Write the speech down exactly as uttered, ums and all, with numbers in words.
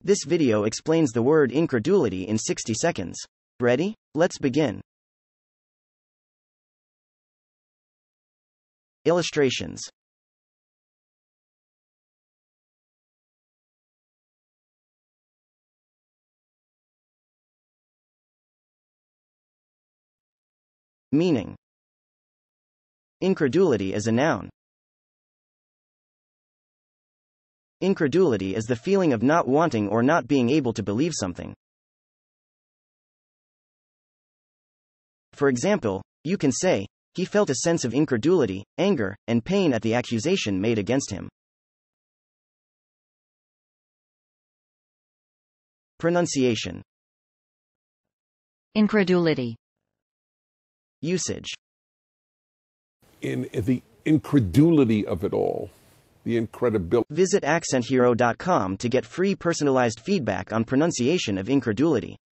This video explains the word incredulity in sixty seconds. Ready? Let's begin. Illustrations. Meaning. Incredulity is a noun. Incredulity is the feeling of not wanting or not being able to believe something. For example, you can say, he felt a sense of incredulity, anger, and pain at the accusation made against him. Pronunciation. Incredulity. Usage. In the incredulity of it all, the incredibility. Visit accent hero dot com to get free personalized feedback on pronunciation of incredulity.